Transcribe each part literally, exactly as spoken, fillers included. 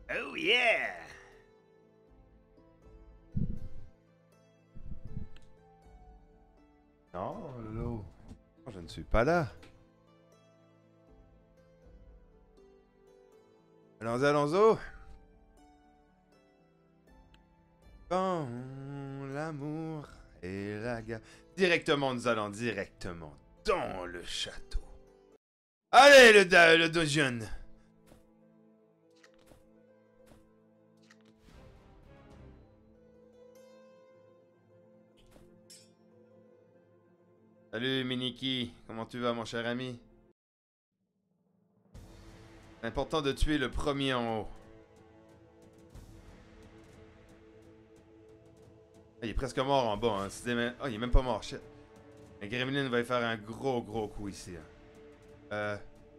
Oh yeah! Non, Lolo. Je ne suis pas là. Allons-y, allons-y. Quand l'amour et la guerre... Directement, nous allons directement dans le château. Allez, le, da- le dungeon. Salut, Miniki. Comment tu vas, mon cher ami? C'est important de tuer le premier en haut. Ah, il est presque mort en bas. Hein. Oh, il est même pas mort. Shit. Un gremlin va y faire un gros, gros coup ici. Hein. Euh...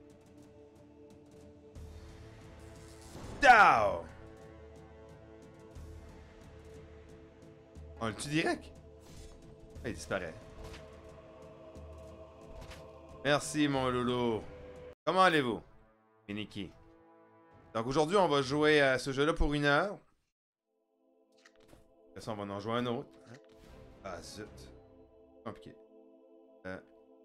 Down! On le tue direct? Ah, il disparaît. Merci, mon loulou. Comment allez-vous, Miniki? Donc aujourd'hui, on va jouer à ce jeu-là pour une heure. Après ça, on va en jouer un autre. Ah, zut. Compliqué. Euh...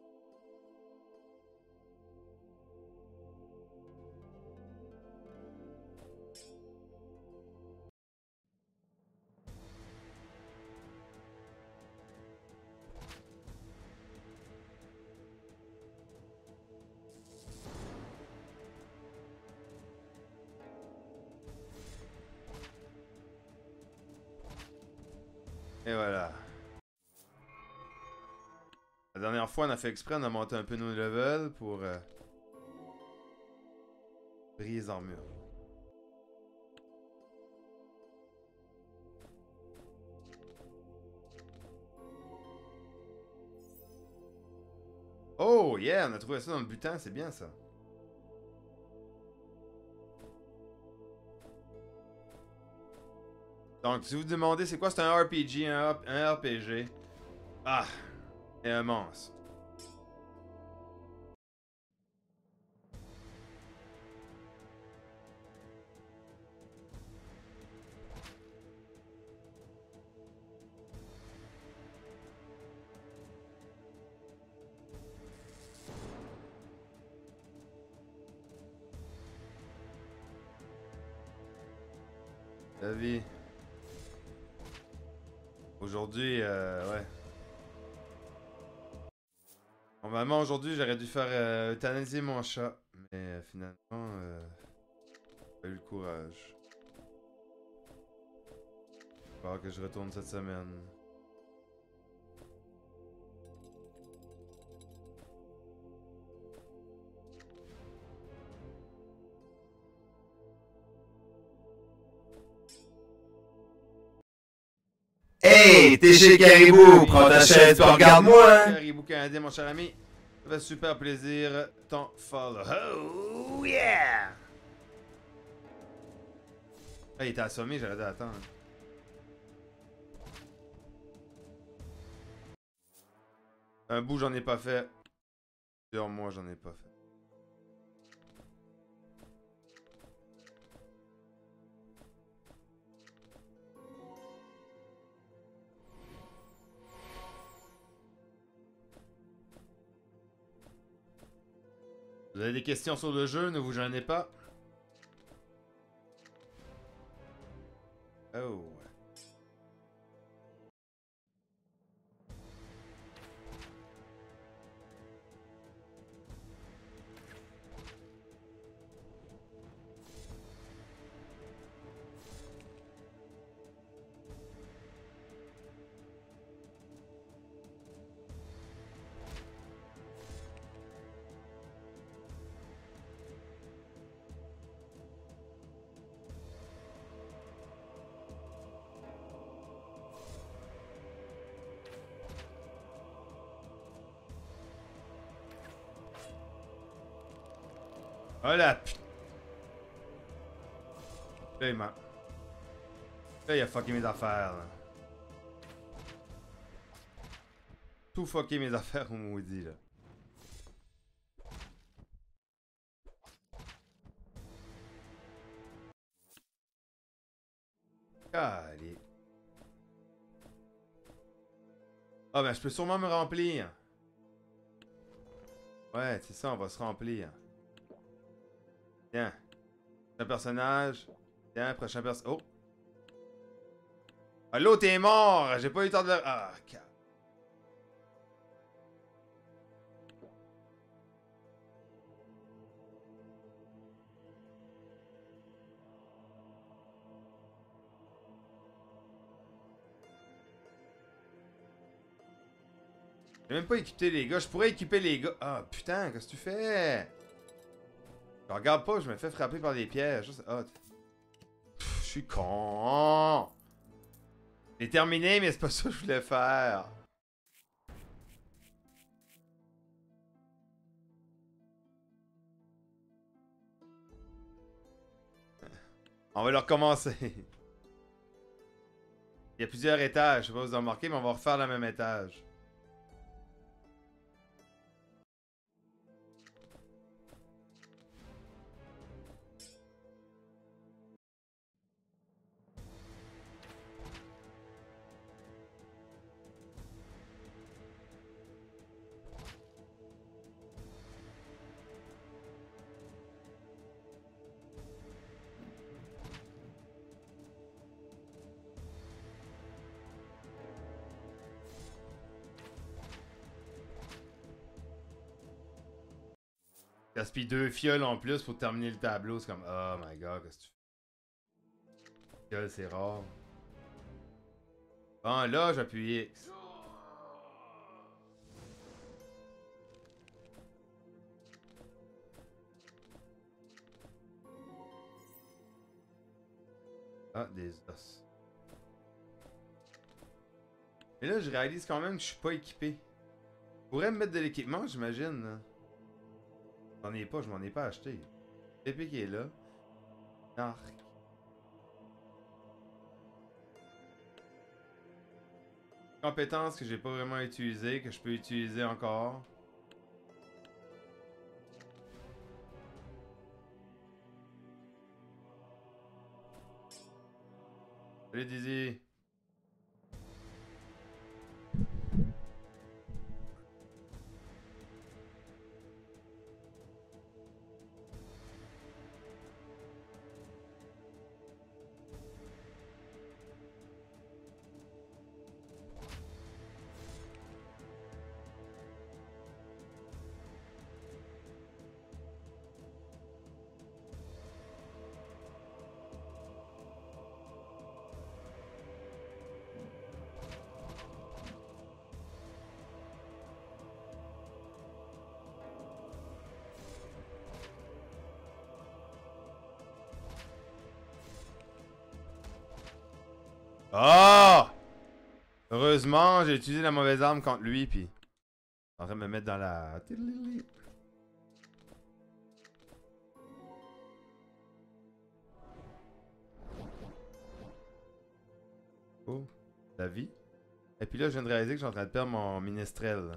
Et voilà. La dernière fois, on a fait exprès, on a monté un peu nos levels pour euh, briser les armures. Oh yeah, on a trouvé ça dans le butin, c'est bien ça. Donc, si vous vous demandez c'est quoi, c'est un R P G, un, un R P G. Ah, c'est immense. La vie. Aujourd'hui, euh, ouais. Normalement, aujourd'hui, j'aurais dû faire euh, euthanasier mon chat. Mais euh, finalement, euh, j'ai pas eu le courage. Il va falloir que je retourne cette semaine. Hey, t'es chez Caribou, prends ta chaise puis regarde-moi. Caribou canadien, mon cher ami. Ça fait super plaisir. Ton follow. Oh yeah! Ah, il était assommé, j'aurais dû attendre. Un bout, j'en ai pas fait. Plusieurs mois, j'en ai pas fait. Vous avez des questions sur le jeu, ne vous gênez pas. Oh. Oh la putain. Là, il m'a... Là, il a fucké mes affaires, là. Tout fucké mes affaires au maudit, là. Allez. Ah ben je peux sûrement me remplir. Ouais, c'est ça, on va se remplir. Tiens. Prochain personnage. Tiens, prochain personnage. Oh! Ah, l'autre est mort! J'ai pas eu le temps de le... Ah, car... J'ai même pas équipé les gars. Je pourrais équiper les gars. Ah, putain, qu'est-ce que tu fais? Je regarde pas, je me fais frapper par des pièges. Ah, je suis con. J'ai terminé, mais c'est pas ça que je voulais faire. On va le recommencer. Il y a plusieurs étages, je sais pas si vous en remarquez, mais on va refaire le même étage. Gaspille deux fioles en plus pour terminer le tableau, c'est comme oh my god, qu'est-ce que tu fais? Fioles, c'est rare. Bon, là, j'appuie X. Ah, des os. Mais là, je réalise quand même que je suis pas équipé. Je pourrais me mettre de l'équipement, j'imagine. J'en ai pas, je m'en ai pas acheté. L'épée qui est là. Arc. Compétence que j'ai pas vraiment utilisée, que je peux utiliser encore. Salut Dizzy. Ah! Heureusement, j'ai utilisé la mauvaise arme contre lui, puis... En train de me mettre dans la... Oh, la vie. Et puis là, je viens de réaliser que je suis en train de perdre mon minestrel.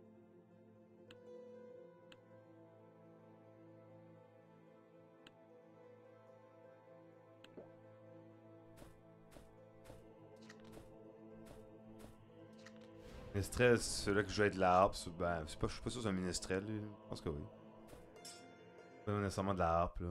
Minestrel, c'est celui-là que je joue de la harpe. Ben, c'est pas, je suis pas sûr que c'est un minestrel, lui. Je pense que oui. Pas nécessairement de la harpe, là.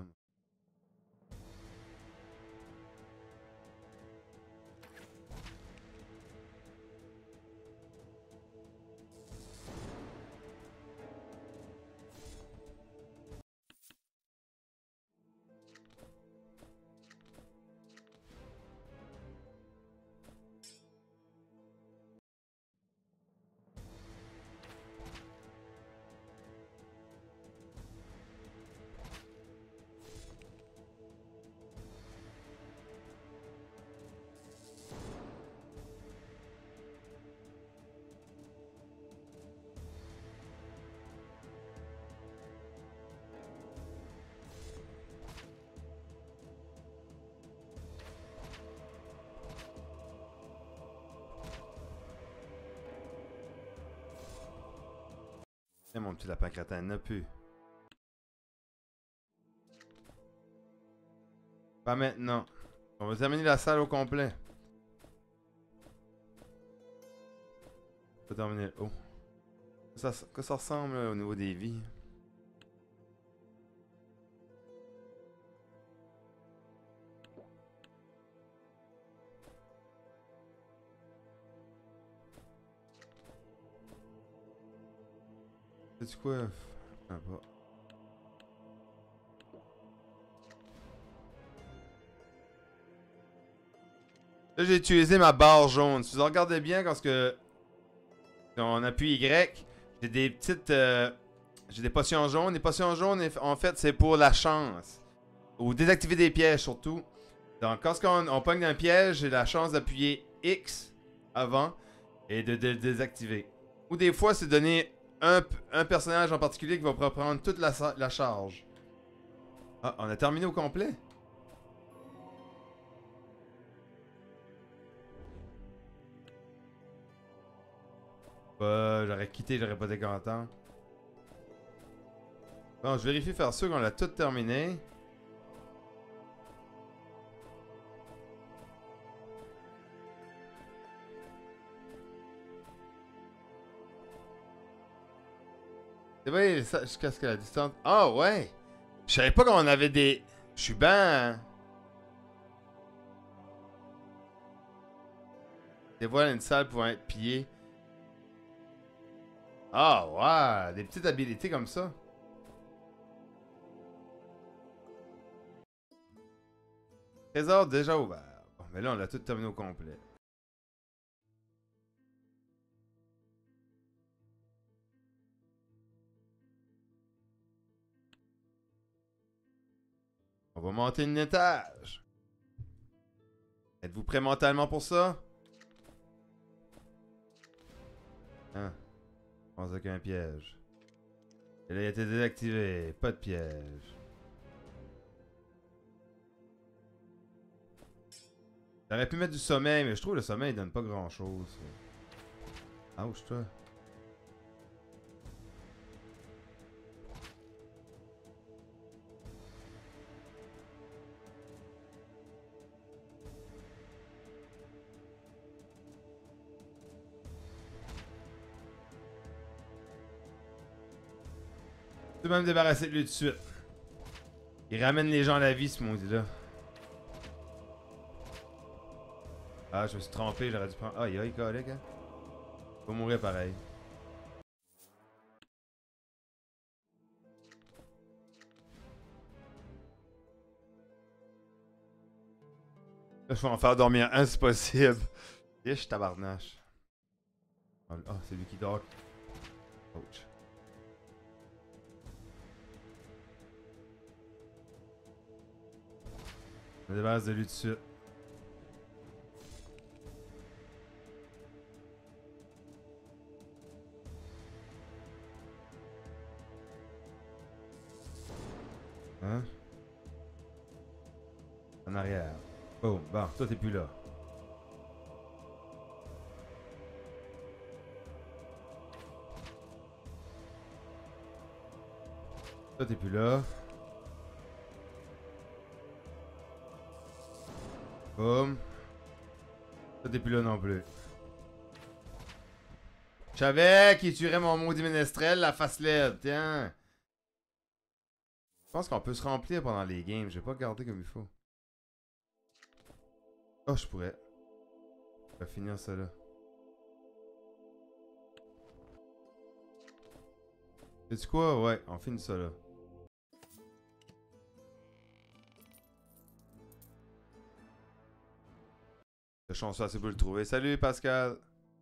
Eh, mon petit lapin crétin, n'a plus. Pas maintenant. On va terminer la salle au complet. On va terminer. Oh. Ça, que ça ressemble là, au niveau des vies. C'est quoi? Ah, pas. Là, j'ai utilisé ma barre jaune. Si vous regardez bien, quand que on appuie Y, j'ai des petites. Euh, j'ai des potions jaunes. Les potions jaunes, en fait, c'est pour la chance. Ou désactiver des pièges, surtout. Donc, quand on, on pogne un piège, j'ai la chance d'appuyer X avant et de, de, de désactiver. Ou des fois, c'est donner un, un personnage en particulier qui va prendre toute la, la charge. Ah, on a terminé au complet? Bah, j'aurais quitté, j'aurais pas été content. Bon, je vérifie faire sûr qu'on l'a tout terminé. C'est vrai, ça, jusqu'à ce que la distance... Ah, oh, ouais! Je savais pas qu'on avait des... Je suis ben... Dévoile une salle pouvant être pillée. Ah, ouais! Des petites habilités comme ça. Trésor déjà ouvert. Bon, mais là, on l'a tout terminé au complet. On va monter un étage. Êtes-vous prêt mentalement pour ça? Hein? Je pense qu'un piège. Et là, il a été désactivé. Pas de piège. J'aurais pu mettre du sommeil, mais je trouve que le sommeil il donne pas grand chose. Ouch, toi. Tu peux même débarrasser de lui tout de suite. Il ramène les gens à la vie, ce maudit-là. Ah, je me suis trompé, j'aurais dû prendre... Ah, il y a collègue, hein. Il va mourir pareil. Là, je vais en faire dormir un si possible. Ish, tabarnache. Ah, oh, c'est lui qui dort. Ouch. Je me débarrasse de lui tout de suite. Hein? En arrière. Boum. Bon, toi t'es plus là. Toi t'es plus là. Boum. Toi t'es plus là non plus. Je savais qu'il tuerait mon maudit ménestrel, la face laide. Tiens. Je pense qu'on peut se remplir pendant les games. Je vais pas garder comme il faut. Oh, je pourrais. Je vais finir ça là. Sais-tu quoi? Ouais, on finit ça là. Le chanceux assez pour le trouver. Salut Pascal!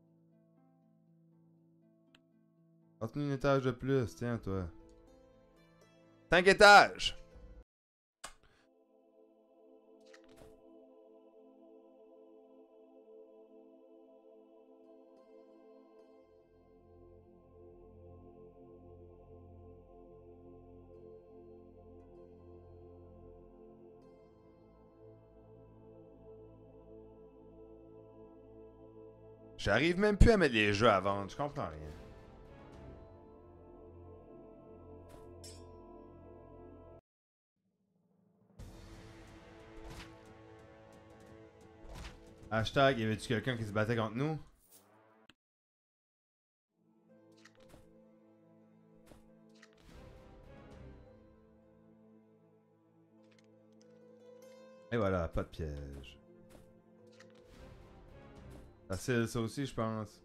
Continue un étage de plus, tiens toi. Cinq étages! J'arrive même plus à mettre les jeux à vendre, je comprends rien. Hashtag, y avait-tu quelqu'un qui se battait contre nous? Et voilà, pas de piège. Facile ça aussi, je pense.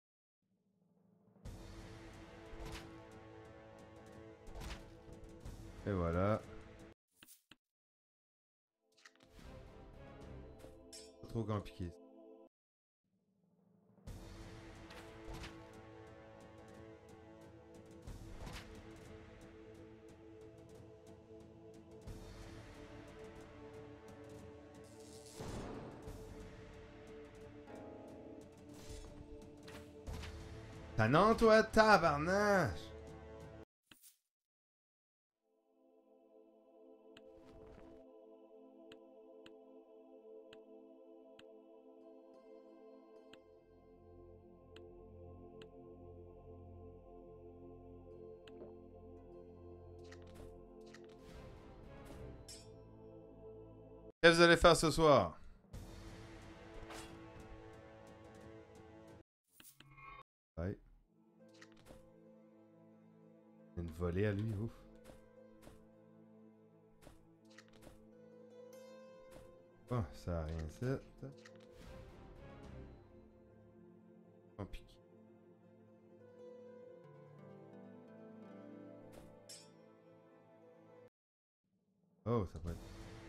Et voilà. Pas trop compliqué. T'as non, toi, tabarnache! Qu'est-ce que vous allez faire ce soir? Ouais. Il y a une volée à lui, ouf. Oh, ça a rien fait. Compliqué. Oh, ça peut être.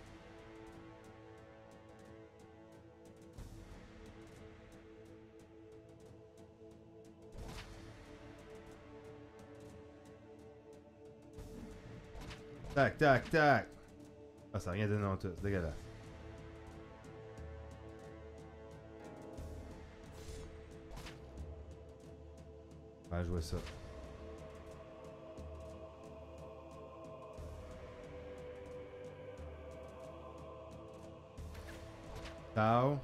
Tac, tac, tac! Ah, ça a rien donné en tout, c'est dégueulasse. On va jouer ça. Tao.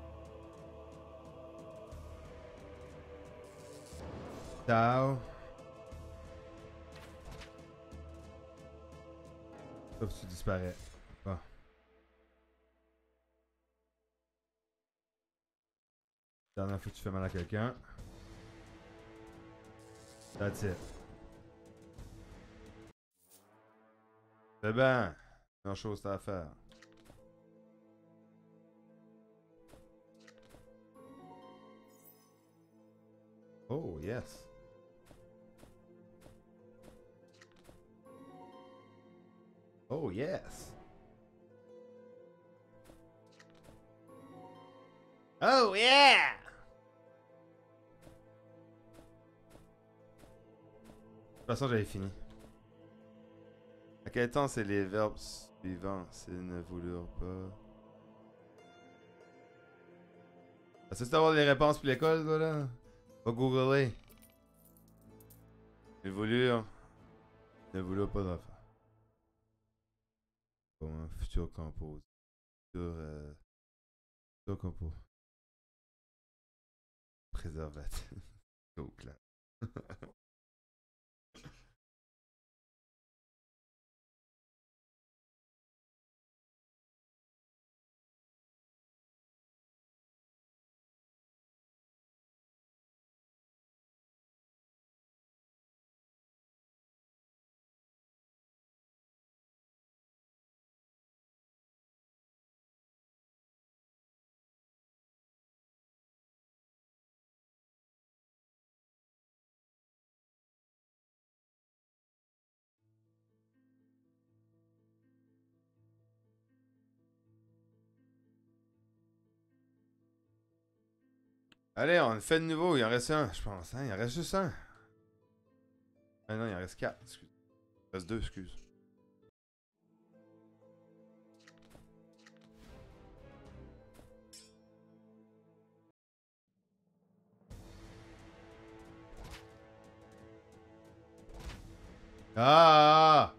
Tao. Sauf tu disparais. Bon. Dernière fois que tu fais mal à quelqu'un. That's it. C'est bien. Une chose à faire. Oh, yes. Oh, yes. Oh, yeah! De toute façon, j'avais fini. À quel temps c'est les verbes suivants s'ils ne voulurent pas? Est-ce que tu avoir les réponses pour l'école, toi, là? Va googler. Ils voulurent. Ne voulurent pas d'enfant. Comment futur compose. Futur. Euh, futur compo. Préservatif. Au clair. Allez, on fait de nouveau. Il en reste un, je pense. Hein? Il en reste juste un. Ah non, il en reste quatre. Excuse. Il en reste deux, excuse. Ah!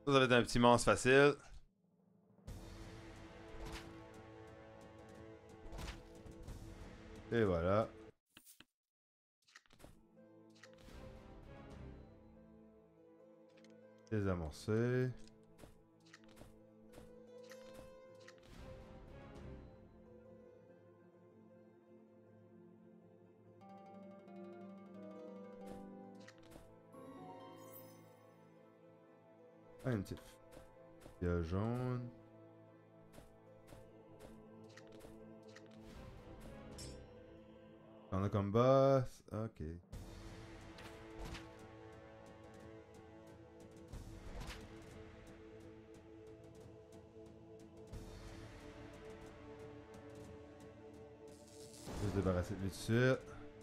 Ça, ça va être un petit monstre facile. Et voilà. Désamorcer. Ah, une petite fille jaune. On a comme boss. Ok. Je vais se débarrasser de lui tout de suite.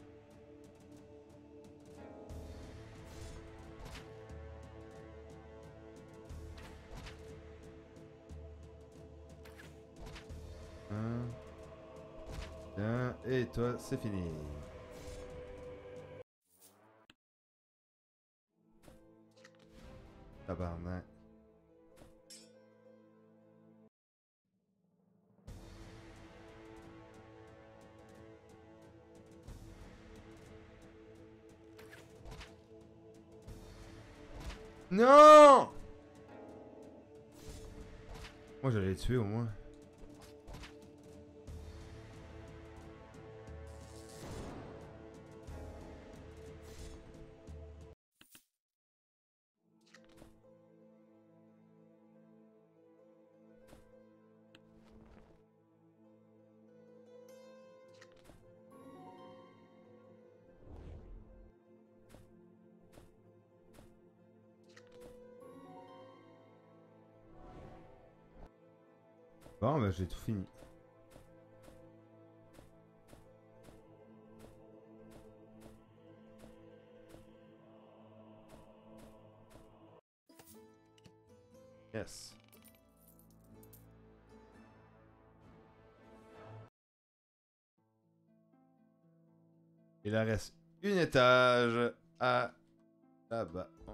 Un. Bien. Et toi, c'est fini. Tabarnak. Non! Moi, j'allais les tuer au moins. Bon, ben j'ai tout fini. Yes. Il en reste une étage à là-bas. Bon.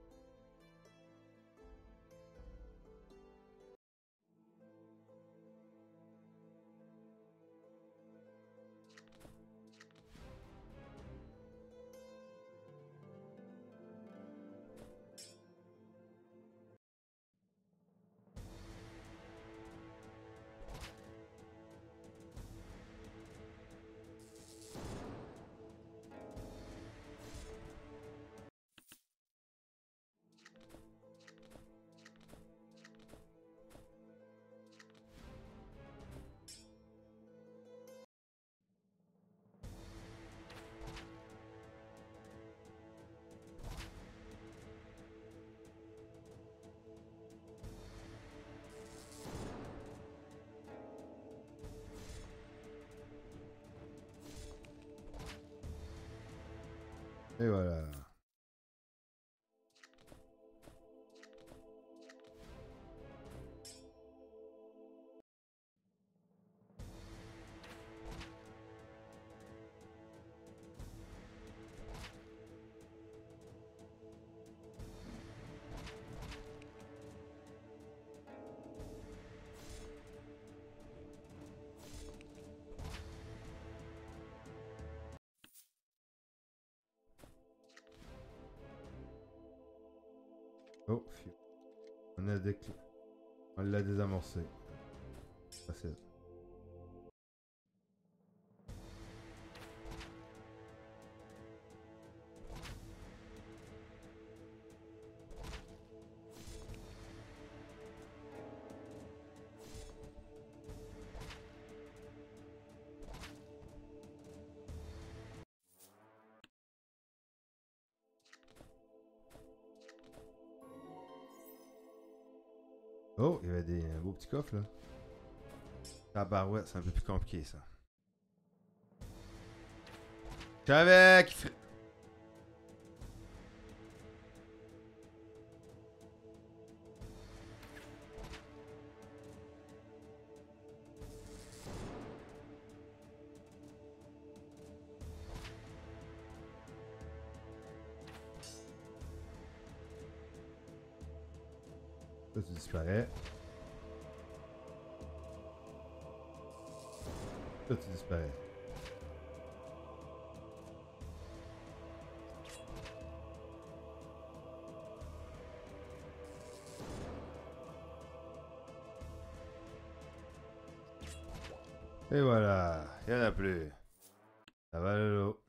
Et voilà. Oh, phew. On a des... On l'a désamorcé. Facile. Oh, il y avait des euh, beaux petits coffres là. Ah bah ouais, c'est un peu plus compliqué ça. Je savais qu'il ferait... Toi, tu disparais. Toi, tu disparais. Et voilà, il n'y en a plus. Ça va le lot.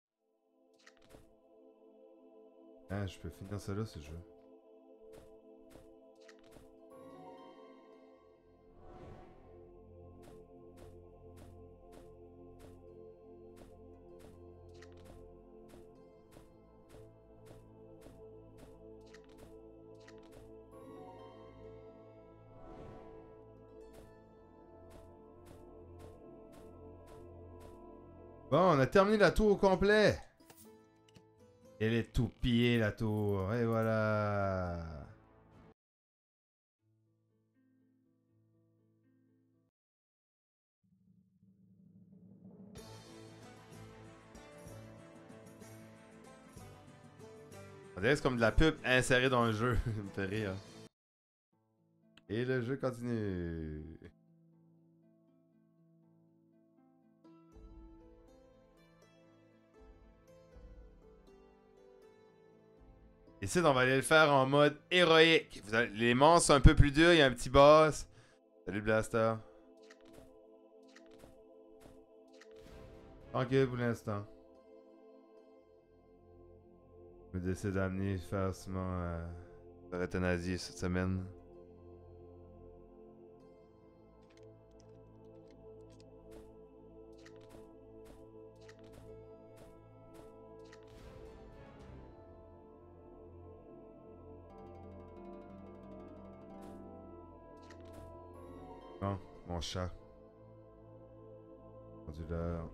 Ah, je peux finir ça là, ce jeu. Bon, on a terminé la tour au complet. Elle est tout pillée, la tour. Et voilà. On dirait que c'est comme de la pub insérée dans le jeu. Ça me fait rire. Et le jeu continue. Ici, on va aller le faire en mode héroïque. Vous avez... Les monstres sont un peu plus durs. Il y a un petit boss. Salut Blaster. Tranquille pour l'instant. Je vais décider d'amener faire Simon euh, faire euthanasie cette semaine. Bon, mon chat. Rendu l'heure.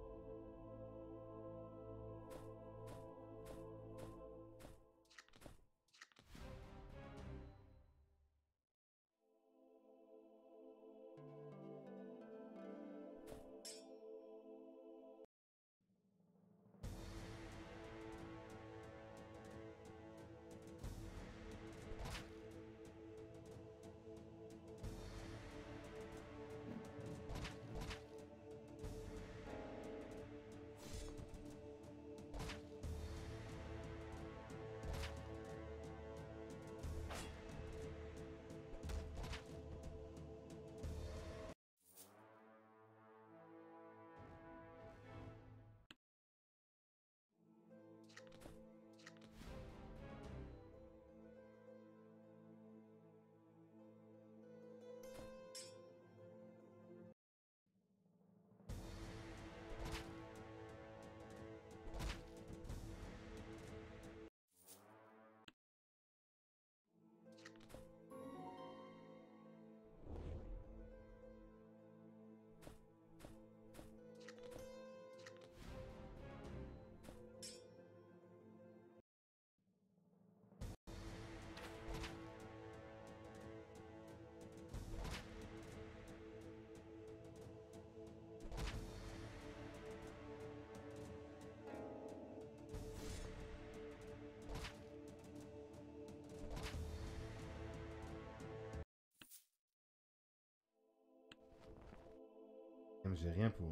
J'ai rien pour.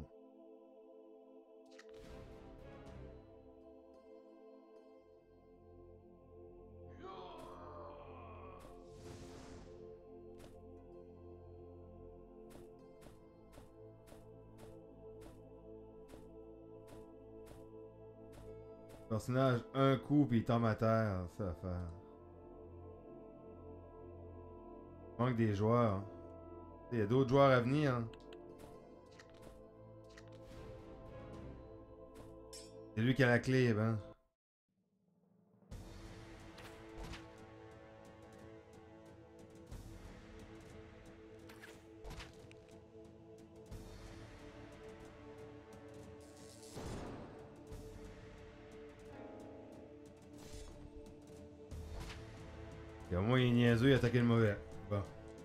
Personnage, un coup puis il tombe à terre, ça va faire. Manque des joueurs. Il y a d'autres joueurs à venir. Hein. C'est lui qui a la clé, ben. Et au moins il est niaiseux, il a attaqué le mauvais. Bon.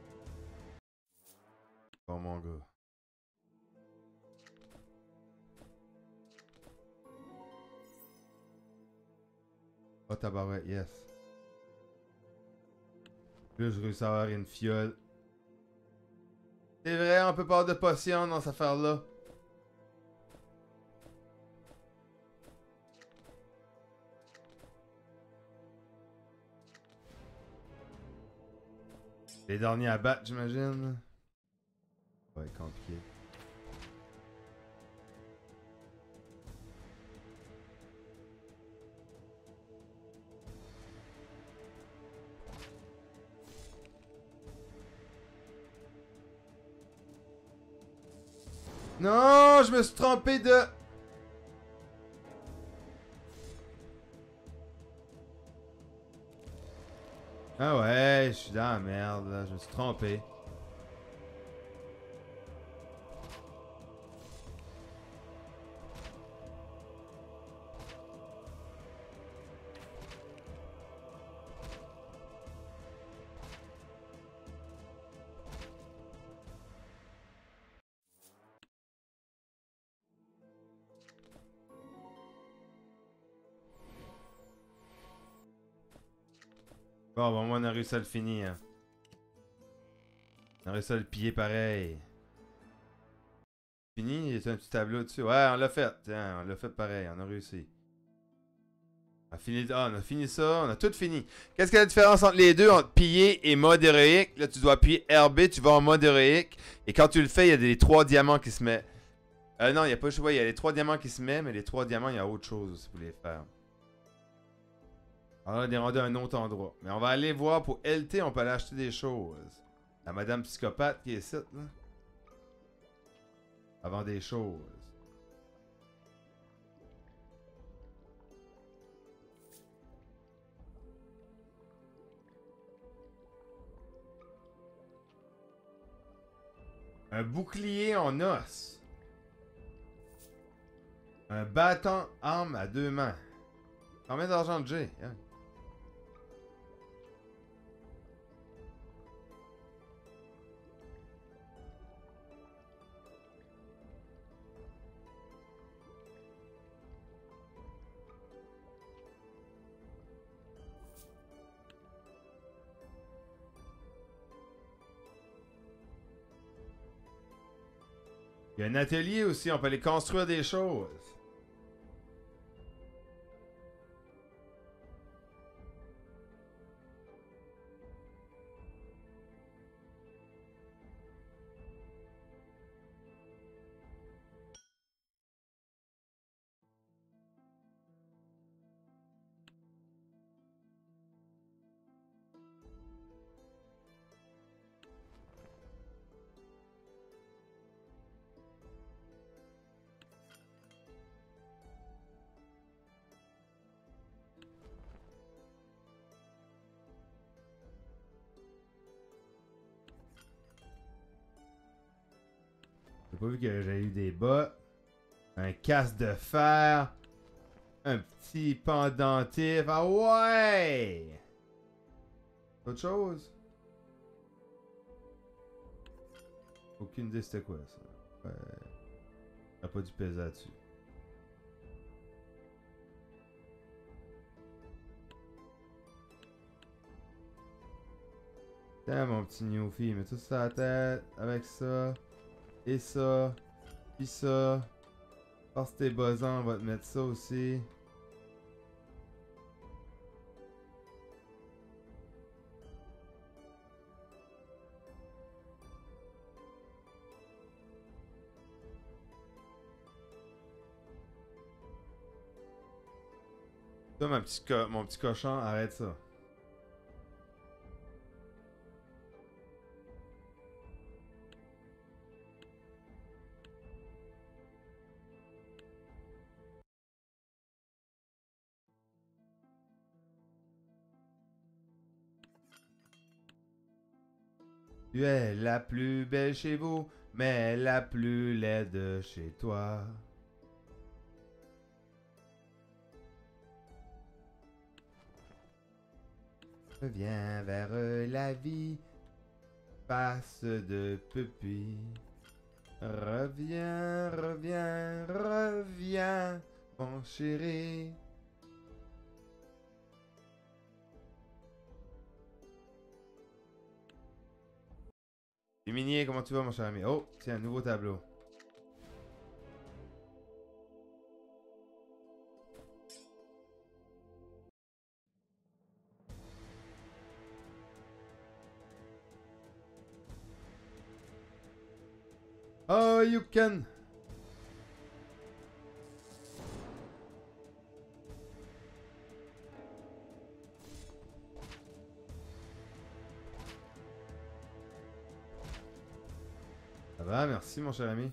Bon mon gars. Oh tabarouette, yes. Là, je réussis à avoir une fiole. C'est vrai, on peut pas avoir de potion dans cette affaire-là. Les derniers à battre, j'imagine. Ouais, compliqué. Non, je me suis trompé de... Ah ouais, je suis dans la merde, là. Je me suis trompé. Bon, bon, moi, on a réussi à le finir. On a réussi à le piller pareil. Fini, il y a un petit tableau dessus. Ouais, on l'a fait. Tiens, on l'a fait pareil, on a réussi. On a fini, ah, on a fini ça, on a tout fini. Qu'est-ce qu'il y a la différence entre les deux, entre piller et mode héroïque? Là, tu dois appuyer R B, tu vas en mode héroïque. Et quand tu le fais, il y a des trois diamants qui se mettent. Euh, non, il n'y a pas le choix, il y a les trois diamants qui se mettent, mais les trois diamants, il y a autre chose aussi pour les faire. Alors là, on est rendu à un autre endroit. Mais on va aller voir pour L T, on peut aller acheter des choses. La madame psychopathe qui est ici, là. Avant des choses. Un bouclier en os. Un bâton arme à deux mains. Combien d'argent j'ai? Hein? Il y a un atelier aussi, on peut aller construire des choses. J'ai pas vu que j'ai eu des bas. Un casque de fer. Un petit pendentif. Ah ouais! Autre chose? Aucune idée c'était quoi ça. Ouais. J'ai pas dû peser là-dessus. Tiens mon petit Newfie, mets tout ça à la tête. Avec ça. Et ça. Puis ça. Parce que t'es buzzant, on va te mettre ça aussi. Toi, mon petit, co mon petit cochon, arrête ça. Tu es la plus belle chez vous, mais la plus laide chez toi. Reviens vers la vie, passe de pupille. Reviens, reviens, reviens, mon chéri. Luminier, comment tu vas, mon cher ami? Oh, tiens, un nouveau tableau. Oh, you can. Ça va, merci, mon cher ami.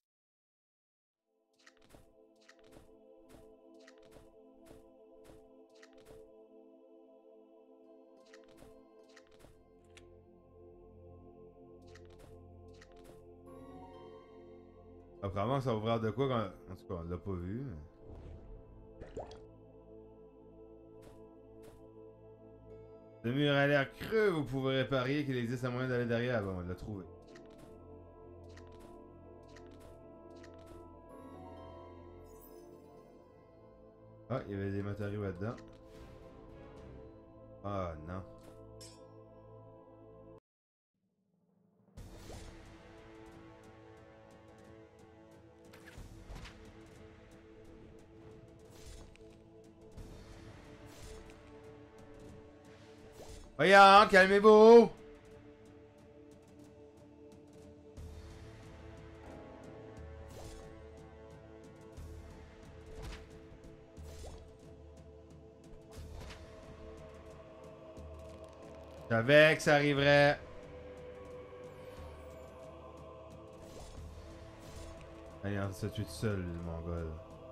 Apparemment, ça va ouvrir de quoi quand... En tout cas, on l'a pas vu. Mais... Le mur a l'air creux, vous pouvez réparer qu'il existe un moyen d'aller derrière. Bon, on l'a trouvé. Ah, il y avait des matériaux là-dedans. Ah, non. Voyons, calmez-vous! Je savais que ça arriverait. Allez, on se tue tout seul, le mongol.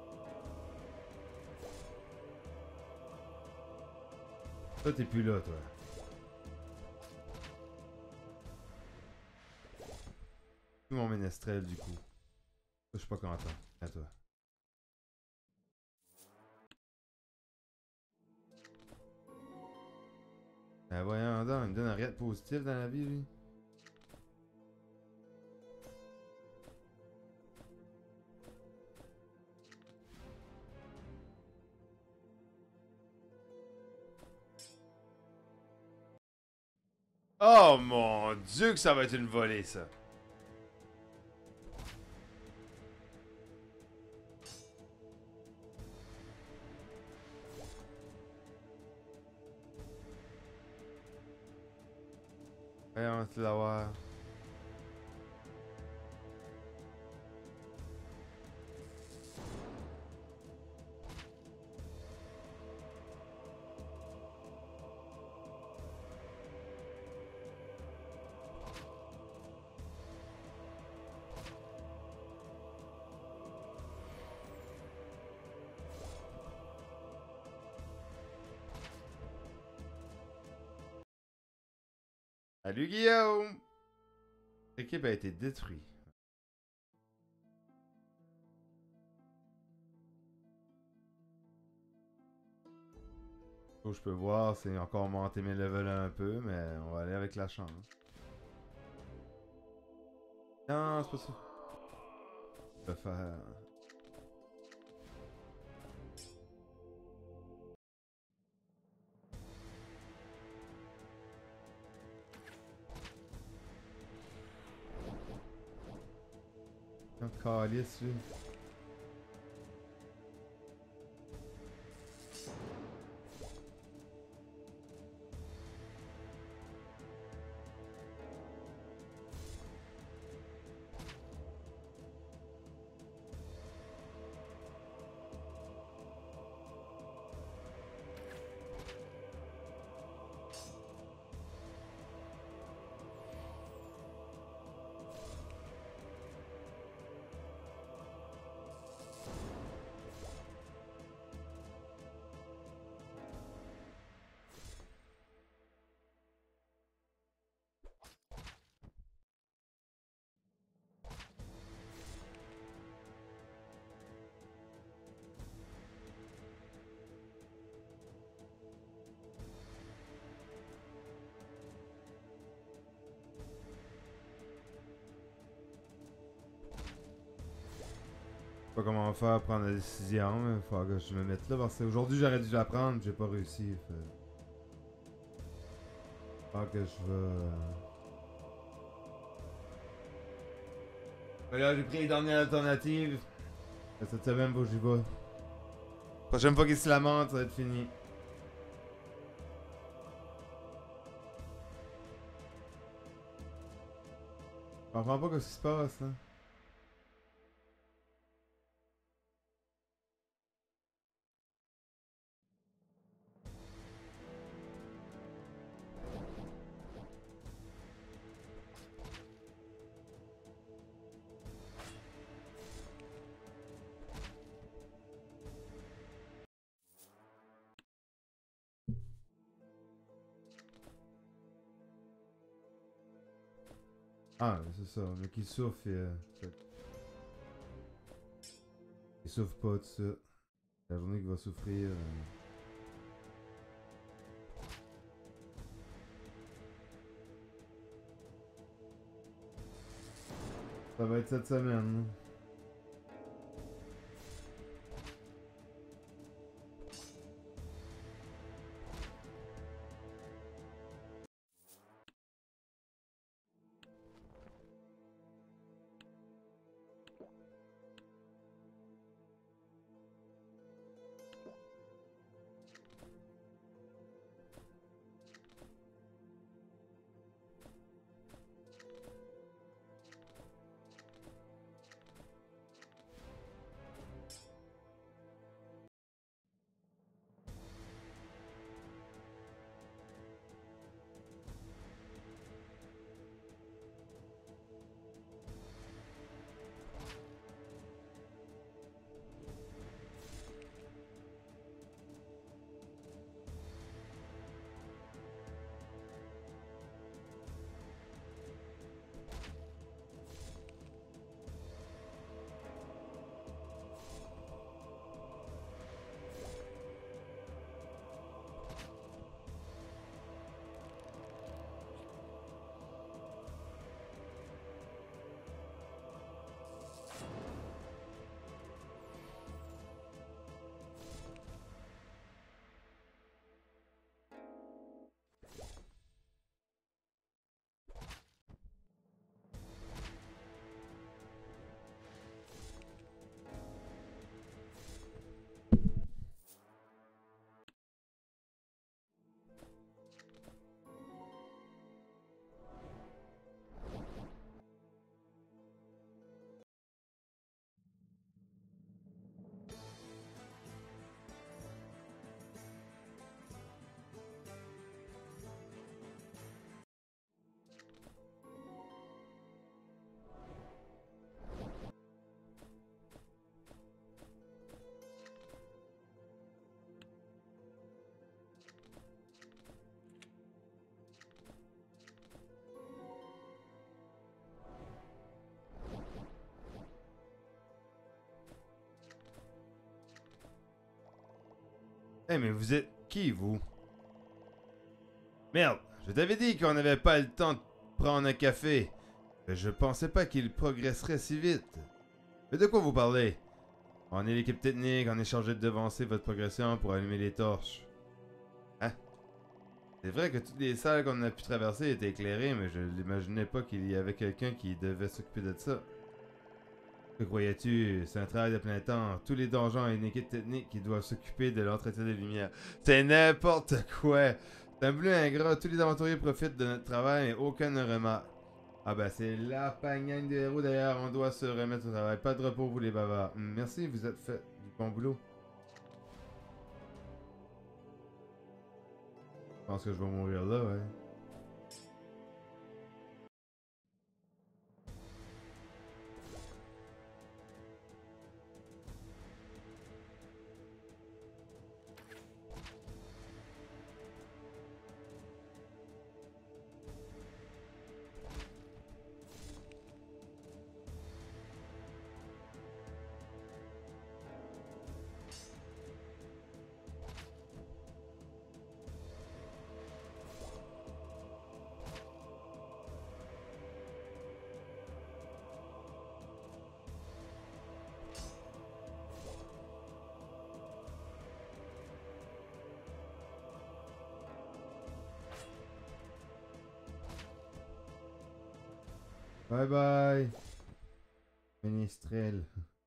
Toi, t'es plus là, toi. Mon ménestrel du coup. Je suis pas content. À toi. Ben voyons donc, il me donne un rien de positif dans la vie lui. Oh mon dieu que ça va être une volée ça. Voyons, tu la voir. Salut Guillaume! L'équipe a été détruite. Je peux voir, c'est encore monter mes levels un peu, mais on va aller avec la chance. Non, c'est pas ça. Je vais faire... Un calice, lui. Je sais pas comment faire pour prendre la décision, mais il faut que je me mette là parce que aujourd'hui j'aurais dû la prendre, j'ai pas réussi. Fait... Faut que je vais... Là, j'ai pris les dernières alternatives. Cette semaine, faut que j'y vais. Prochaine fois qu'il se lamente, ça va être fini. Je comprends pas ce qui se passe, là. Ah, c'est ça, mais qu'il souffre, euh, il souffre pas de ça. La journée qu'il va souffrir. Euh... Ça va être cette semaine. Eh, hey, mais vous êtes qui, vous? Merde, je t'avais dit qu'on n'avait pas le temps de prendre un café. Mais je pensais pas qu'il progresserait si vite. Mais de quoi vous parlez? On est l'équipe technique, on est chargé de devancer votre progression pour allumer les torches. Hein? C'est vrai que toutes les salles qu'on a pu traverser étaient éclairées, mais je n'imaginais pas qu'il y avait quelqu'un qui devait s'occuper de ça. Que croyais-tu? C'est un travail de plein temps. Tous les donjons ont une équipe technique qui doit s'occuper de l'entretien des lumières. C'est n'importe quoi! C'est un bleu ingrat. Tous les aventuriers profitent de notre travail et aucun ne remarque. Ah ben c'est la pagagne de héros d'ailleurs. On doit se remettre au travail. Pas de repos vous les bavards. Merci, vous êtes fait du bon boulot. Je pense que je vais mourir là, ouais. Bye bye. Ménestrel.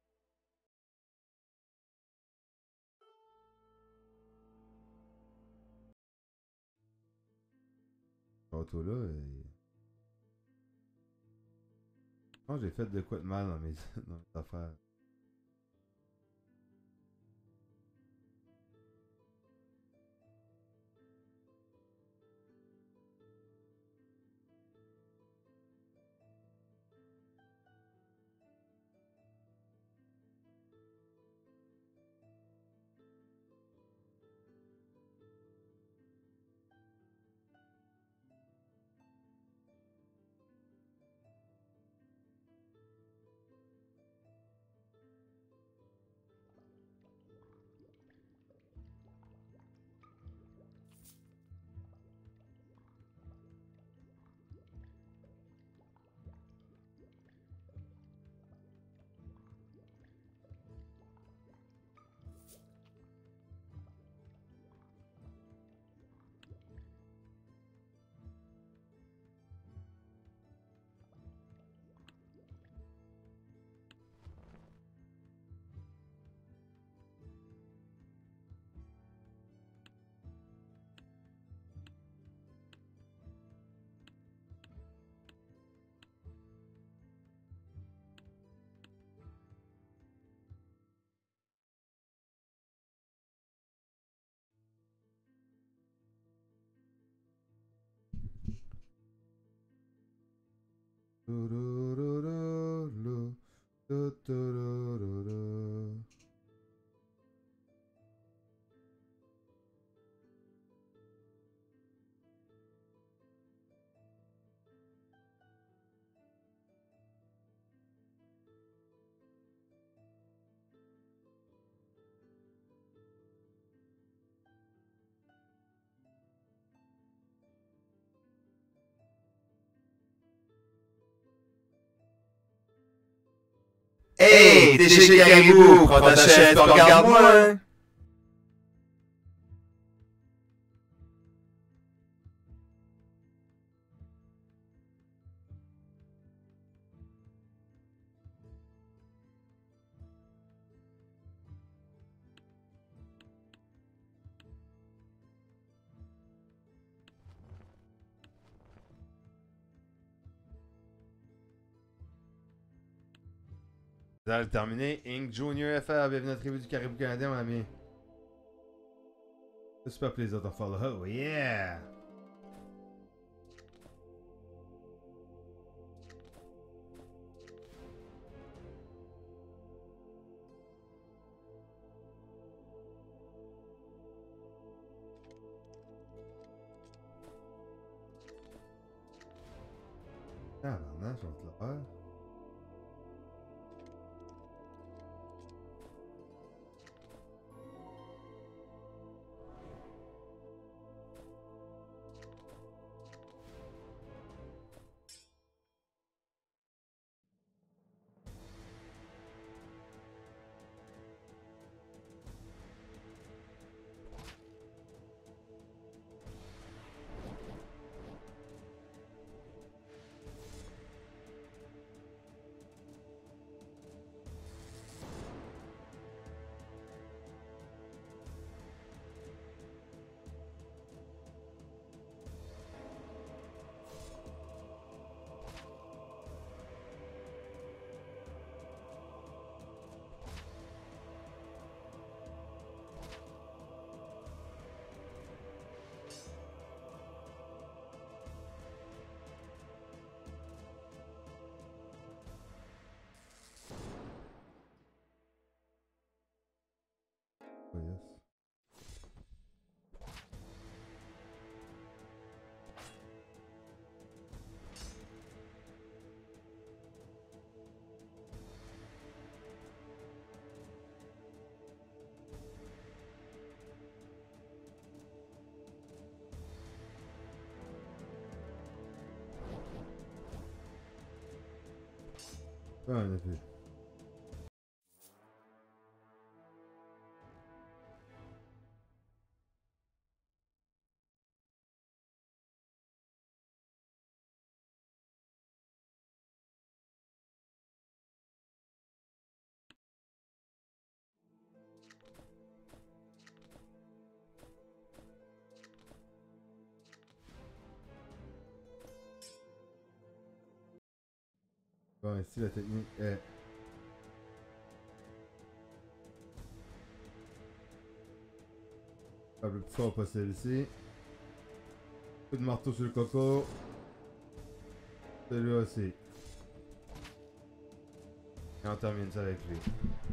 Auto là. Euh... Je pense que j'ai fait de quoi de mal dans mes, dans mes affaires. Hey, t'es chez Caribou, prends ta chaise, regarde-moi. Vous allez terminer. Inc Junior F R, bienvenue à la tribu du Caribou canadien, mon ami. C'est super plaisir de te faire là. Oh yeah! Ah, maintenant, je vais te le faire. Oh yes. Ah, en effet. Bon, ici la technique est... Un peu plus fort possible ici. Coup de marteau sur le coco. Celui-là aussi. Et on termine ça avec lui.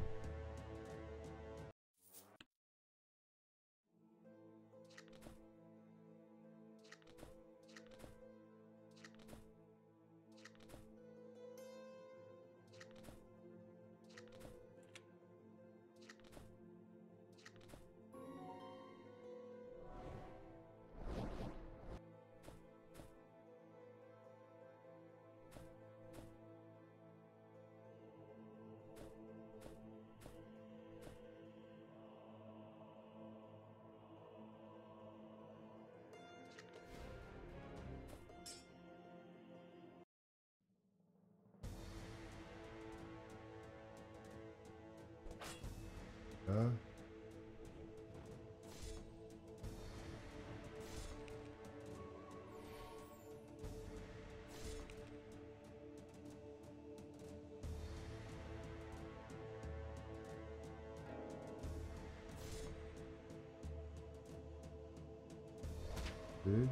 Ah. Deux.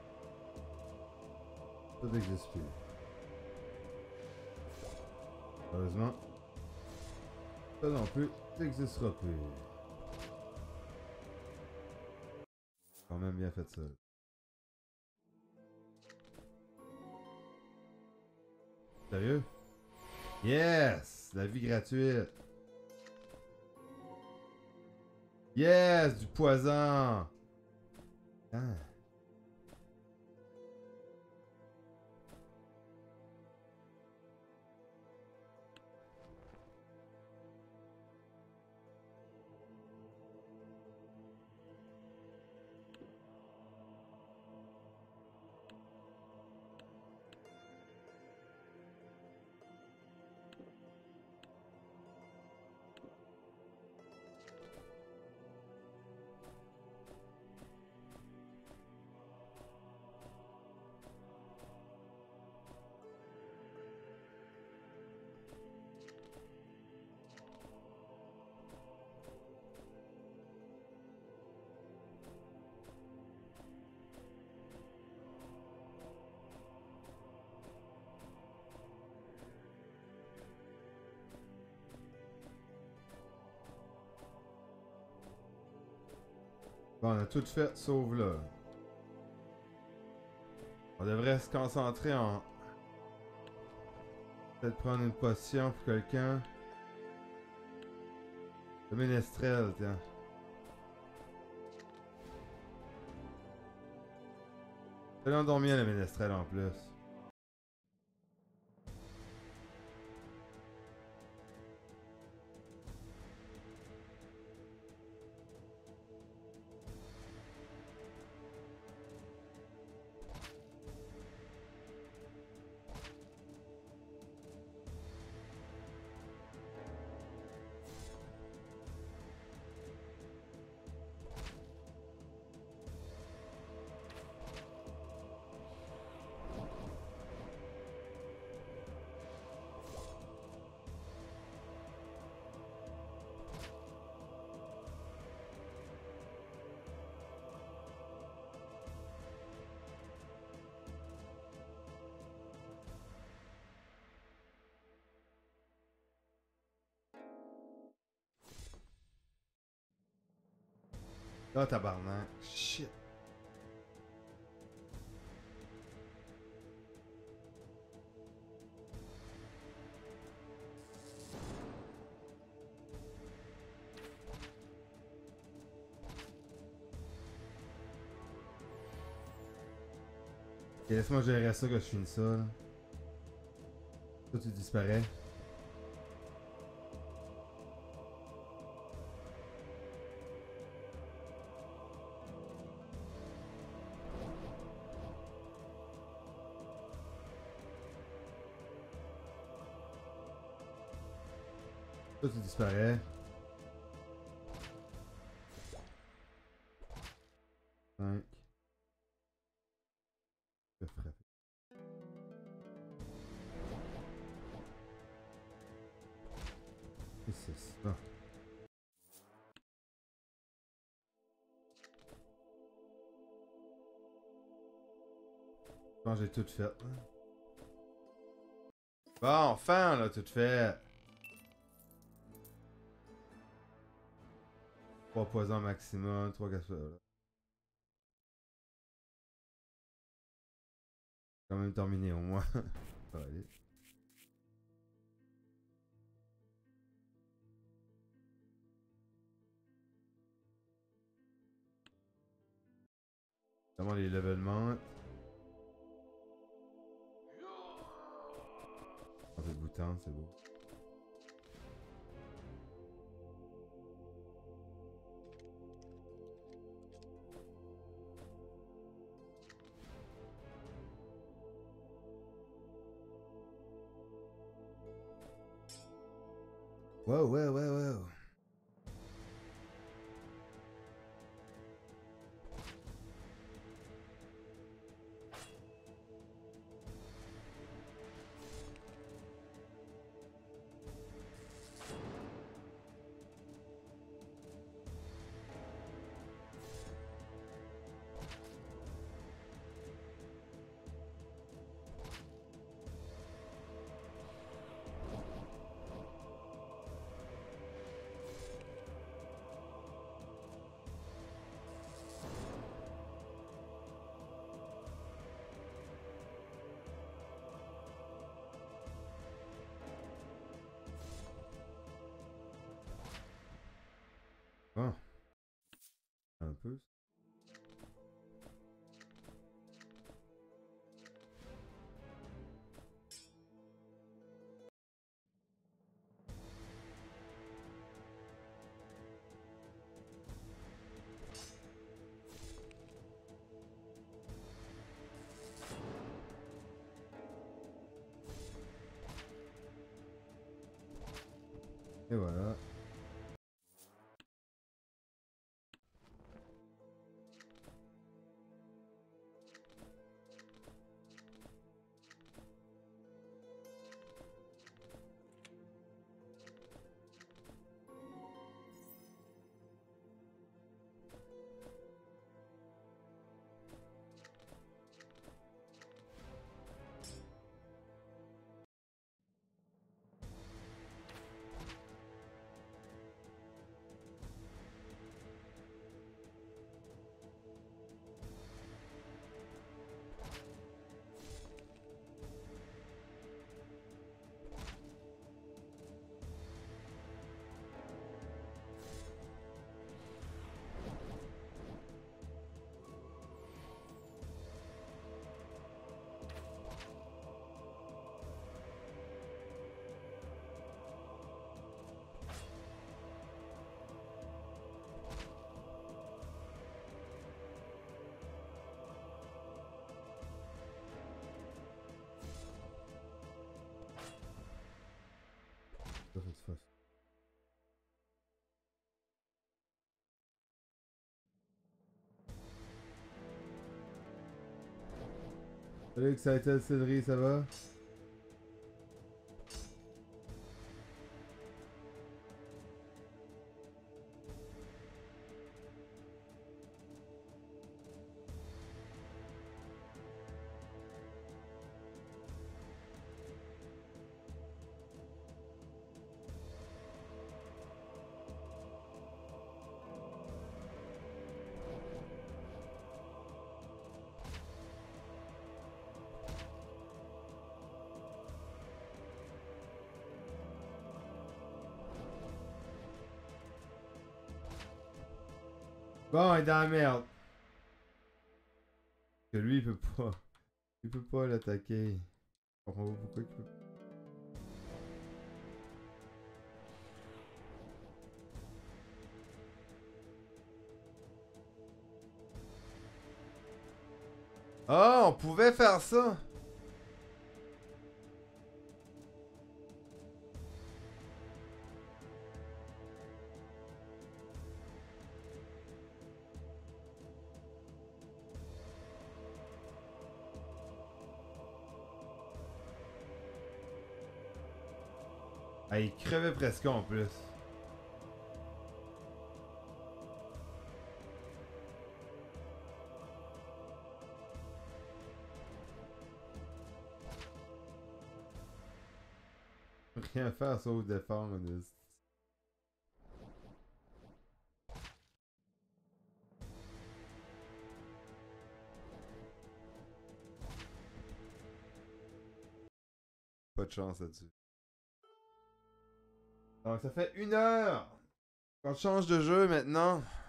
Ça n'existe plus. Heureusement. Ça non plus n'existera plus. Quand même bien fait ça. Sérieux? Yes! La vie gratuite! Yes! Du poison! Ah. Bon, on a tout fait sauf là. On devrait se concentrer en... Peut-être prendre une potion pour quelqu'un. Le ménestrel, tiens. C'est l'endormir le ménestrel en plus. Ah, tabarnak. Shit. Ok, laisse-moi gérer ça que je finis ça. Là. Toi, tu disparais. Toi, tu disparais. cinq. Je vais frapper. pense que j'ai tout fait. Bon, enfin, on a tout fait. trois poisons maximum, trois casseroles. Quand même terminé au moins. Ça va aller. Comment les levellements. Un peu de bouton, c'est beau. Wow, wow, wow, wow. Bon. Un peu. Et voilà. Ça fait face. Salut, que ça a été le céleri, ça va? Bon, il est dans la merde. Que lui, il peut pas. Il peut pas l'attaquer. Je comprends pas pourquoi il peut. Ah, on pouvait faire ça. Ah, il crevait presque en plus. Rien faire sauf défendre. Pas de chance là-dessus. Donc ça fait une heure qu'on change de jeu maintenant.